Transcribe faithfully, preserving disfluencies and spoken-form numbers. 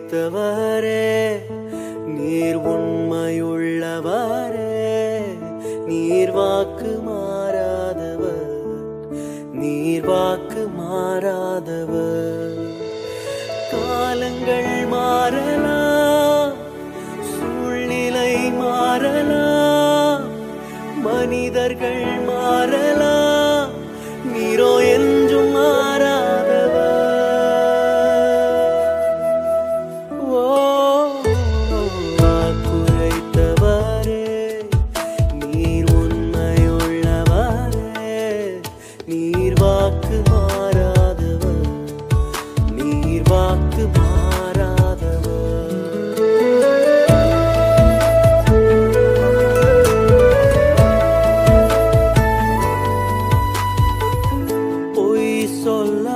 உரைத்தவரே, நீர் உண்மையுள்ளவரே, நீர் வாக்கு மாறாதவர், நீர் வாக்கு மாறாதவர். காலங்கள் மாறலாம், சூழ்நிலை மாறலாம், மனிதர்கள் மாறலாம், நீரோ என்றும் மாறாதவர். ஓ வாக்குரைத்தவரே, நீர் உண்மையுள்ளவரே, நீர் வாக்கு மாறாதவர், நீர் வாக்கு மாறாதவர். பொய் சொல்ல